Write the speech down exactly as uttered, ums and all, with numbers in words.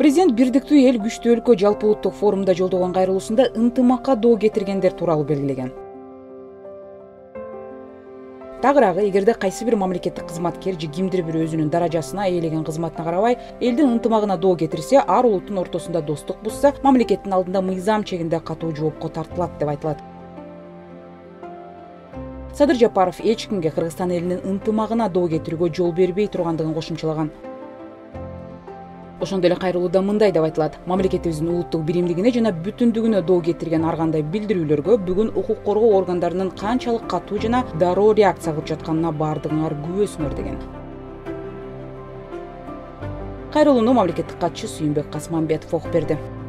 Президент бирдиктүү эл күчтүү өлкө жалпы улуттук форумда жолдогон кайрылуусунда ынтымакка доо кетиргендер тууралуу белгилеген. Тагыраагы, эгерде кайсы бир мамлекеттик кызматкер же кимдир бир өзүнүн даражасына ээлеген кызматына карабай элдин ынтымагына доо кетирсе, ар улуттун ортосунда достук бузса, мамлекеттин алдында мыйзам чегинде катуу жоопко тартылат деп айтылат. Садыр Жапаров эч кимге Кыргызстан элинин ынтымагына доо кетирүүгө жол бербей тургандыгын кошумчалаган. Ошондой эле кайрылууда мындай деп айтылат: мамлекетибиздин улуттук биримдигине жана бүтүндүгүнө доо кетирген ар кандай билдирүүлөргө бүгүн укук коргоо органдарынын канчалык катуу жана дароо реакция кылып жатканына баардыгыңар күбөсүңөр деген. Кайрылууну мамлекеттик катчы Сүйүнбек Касманбетов окуп берди.